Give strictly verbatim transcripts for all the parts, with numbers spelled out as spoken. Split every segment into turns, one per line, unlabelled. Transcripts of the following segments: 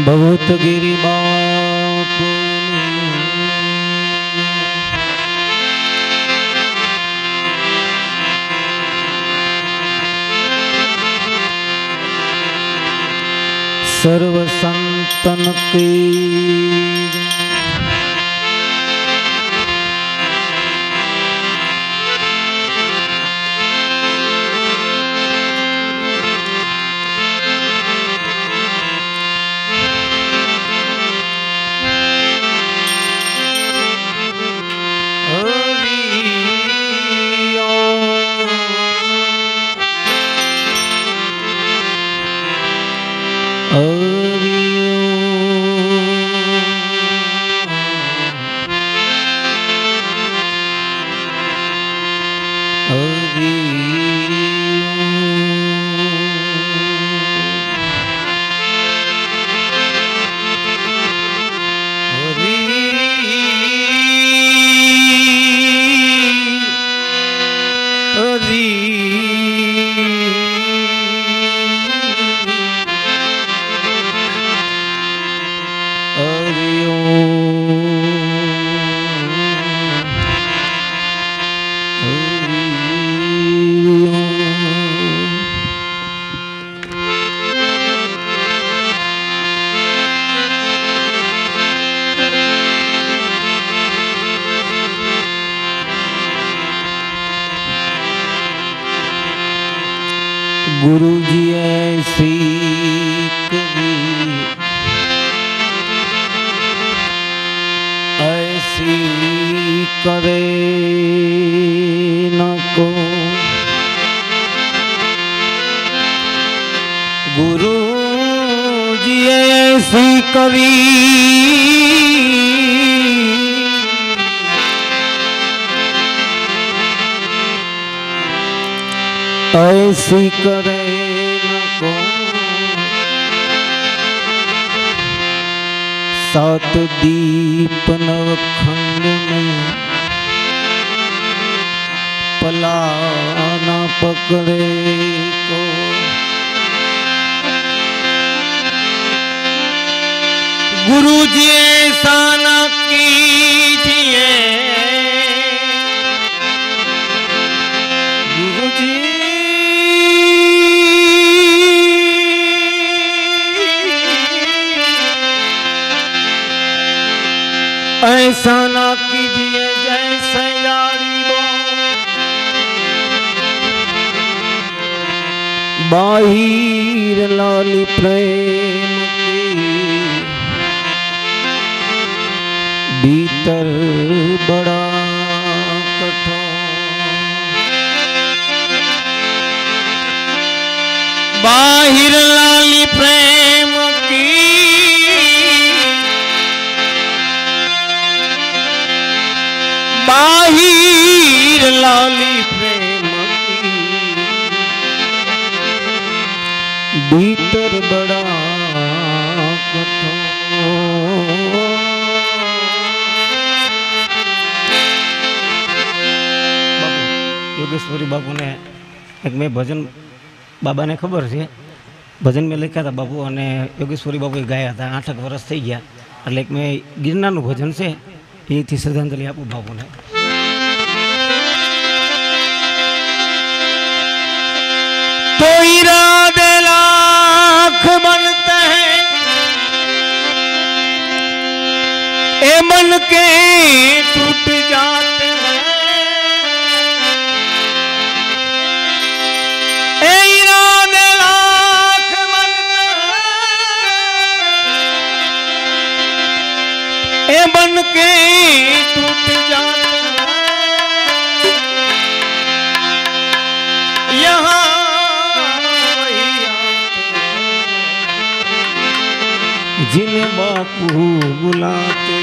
बहुत गिरी बाप सर्व संतन की गुरु जी ऐसी कभी ऐसी करे न को गुरु जी ऐसी कभी ऐसी करे न को सात दीप नवखंड में पला न पकड़े को गुरु जी ऐसा न कीजिए गुरु जी ऐसा ना कीजिए जैसे यारी बो बाहिर लाली प्रेम की भीतर बड़ा कठोर बाहिर लाली प्रेम की बाहिर लाली प्रेम की भीतर बड़ा कठोर योगेश्वरी बापू ने एक मैं भजन बाबा ने खबर है भजन में लिखा था बापू और योगेश्वरी बापू गाया था आठ वर्ष थी गया એટલે એક મેં ગિરનારનું ભજન છે એથી શ્રદ્ધાંજલિ આપું બાપુને तो इरादे लाख बनते हैं ए मन के टूट जाते हैं ए इरादे लाख बनते हैं ए मन के टूट जाते हैं यहाँ जिन्हें बापू बुलाते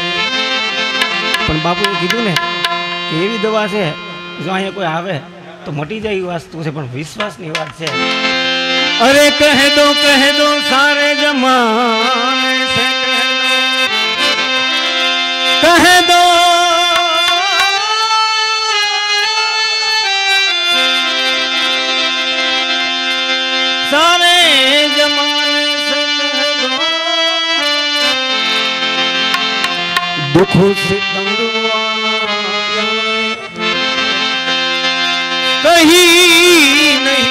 पण बापू कीधु ने कि एवी दवा है जो अहीं कोई आवे तो मटी जाए वस्तु से पण विश्वास नी बात है अरे कह दो कह दो सारे जमाने से कह दो सारे जमाने से कह दो दुख से तंग कहीं नहीं,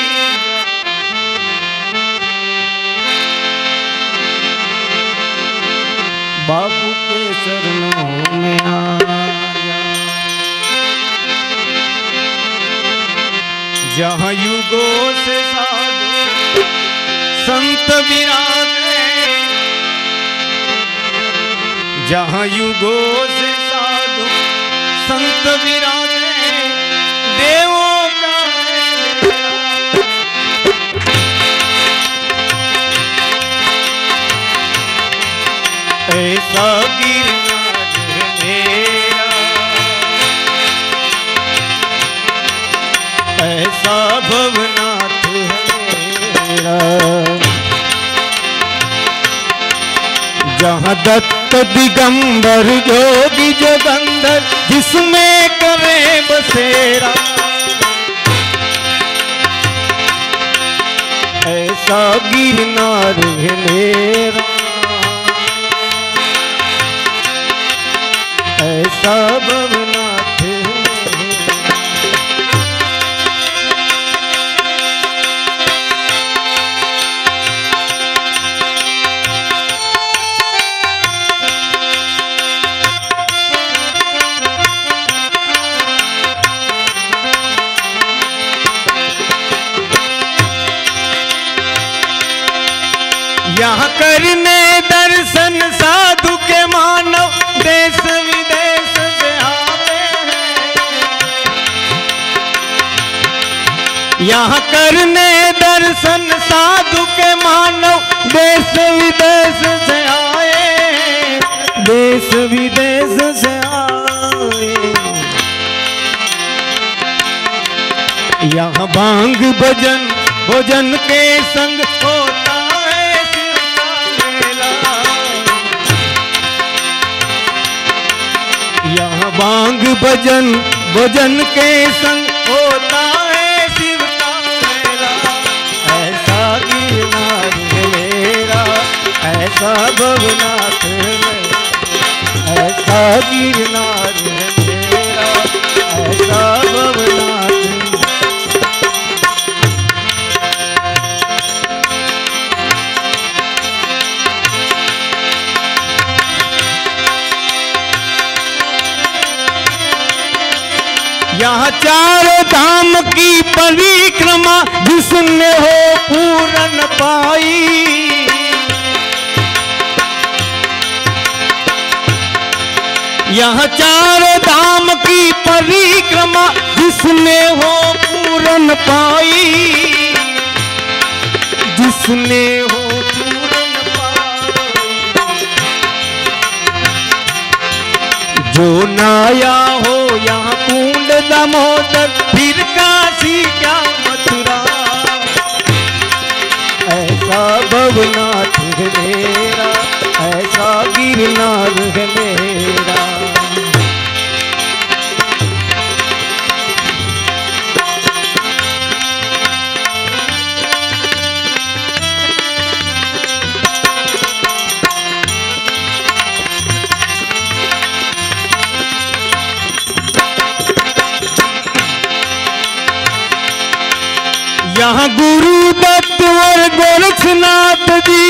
बाबू के चरणों में आया, जहाँ युगों से साधु संत विराजे, जहाँ युगों से साधु संत विराजे, देवों का ऐसा गिरनार मेरा, ऐसा भवनाथ मेरा, जहाँ दत्त दिगंबर जोगी जोगंधर जिसमें करे बसेरा, ऐसा गिरनार है मेरा, ऐसा भवनाथ यहाँ करने दर्शन साधु के मानव देश विदेश से आते हैं, यहाँ करने दर्शन साधु के मानव देश विदेश से आए, देश विदेश से आए, यहाँ भांग भजन भोजन के संग होता है शिव का मेला, यहाँ भांग भजन भोजन के संग होता है शिव का मेला, ऐसा गिरनार मेरा, ऐसा भवनाथ मेरा, ऐसा गिरनार मेरा, ऐसा भवनाथ। यहाँ चारों धाम की परिक्रमा जिसने हो पूरन पाई, यहाँ चारों धाम की परिक्रमा जिसने हो पूरन पाई, जिसने हो पूरन पाई, जो नाया हो यहाँ कुंड दामोदर फिर काशी क्या मथुरा, ऐसा भवनाथ है मेरा, ऐसा गिरनार है मेरा। यहाँ गुरु दत्त और गोरखनाथ जी,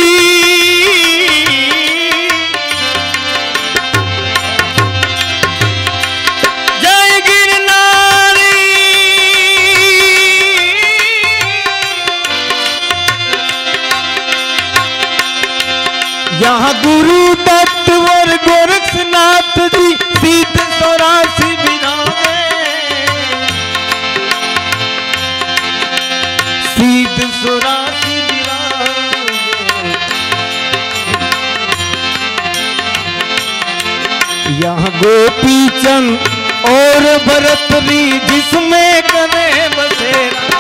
जय गिरनारी, यहाँ गुरु दत्त और गोरखनाथ जी सीत सौरासी विराजे, सीत सौरासी विराजे, यहाँ गोपी चंद और भरतरी जिसमें करे बसेरा,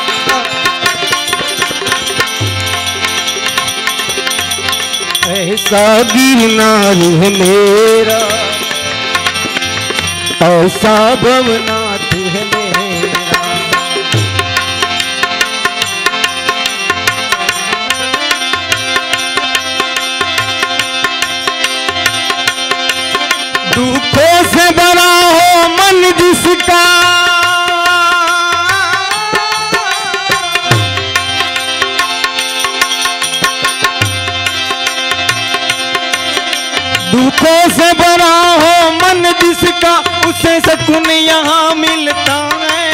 ऐसा गिरनार है मेरा, ऐसा भवनाथ है मेरा। दुख उसे सुकून यहाँ मिलता है,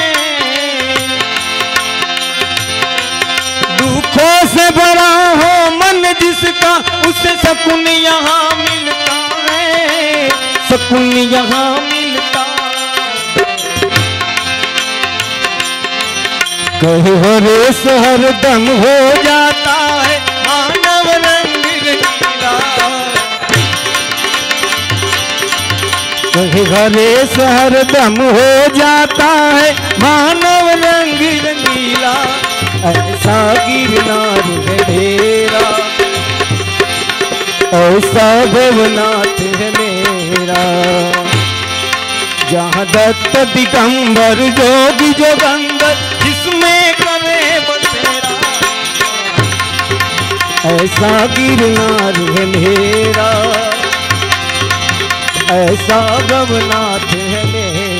दुखों से भरा हो मन जिसका उसे सुकून यहाँ मिलता है, सुकून यहाँ मिलता है। कहीं हरेश हरदम हो जाता है मानव रंग रंगीला, कहीं हरेश हरदम हो जाता है मानव रंग रंगीला। ऐसा गिरनार है मेरा, ऐसा भवनाथ है मेरा, जहाँ दत्त दिगंबर जोगी जोगंबर जिसमें करे बसेरा। ऐसा गिरनार है मेरा, ऐसा भवनाथ है मेरा।